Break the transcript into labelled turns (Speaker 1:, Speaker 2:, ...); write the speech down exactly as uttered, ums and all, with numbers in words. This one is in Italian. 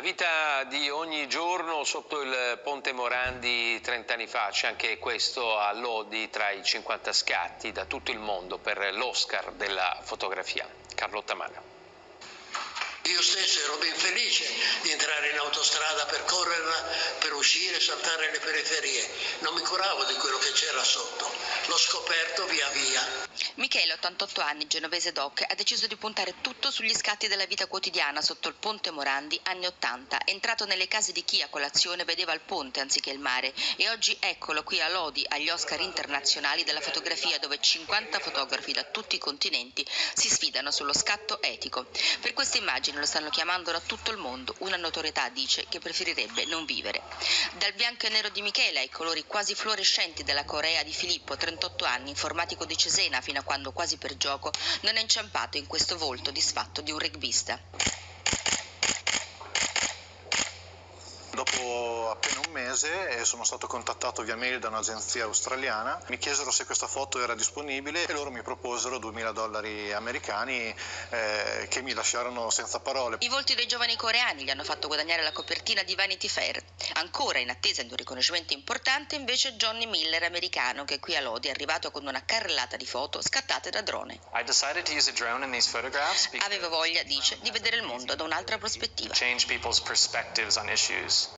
Speaker 1: vita di ogni giorno sotto il Ponte Morandi trent'anni fa, c'è anche questo a Lodi tra i cinquanta scatti da tutto il mondo per l'Oscar della fotografia. Carlotta Manna.
Speaker 2: Io stesso ero ben felice di entrare in autostrada per correrla, per uscire, saltare le periferie. Non mi curavo di quello che c'era sotto. L'ho scoperto via via.
Speaker 3: Michele, ottantotto anni, genovese doc, ha deciso di puntare tutto sugli scatti della vita quotidiana sotto il Ponte Morandi, anni ottanta. Entrato nelle case di chi a colazione vedeva il ponte anziché il mare e oggi eccolo qui a Lodi agli Oscar internazionali della fotografia, dove cinquanta fotografi da tutti i continenti si sfidano sullo scatto etico. Per queste immagini lo stanno chiamando da tutto il mondo, una notorietà, dice, che preferirebbe non vivere. Dal bianco e nero di Michele ai colori quasi fluorescenti della Corea di Filippo, trentotto anni, informatico di Cesena fino a quando quasi per gioco non è inciampato in questo volto disfatto di un rugbista.
Speaker 4: Dopo appena un mese sono stato contattato via mail da un'agenzia australiana, mi chiesero se questa foto era disponibile e loro mi proposero duemila dollari americani eh, che mi lasciarono senza parole.
Speaker 3: I volti dei giovani coreani gli hanno fatto guadagnare la copertina di Vanity Fair. Ancora in attesa di un riconoscimento importante invece Johnny Miller, americano, che qui a Lodi è arrivato con una carrellata di foto scattate da drone. Avevo voglia, dice, di vedere il mondo da un'altra prospettiva.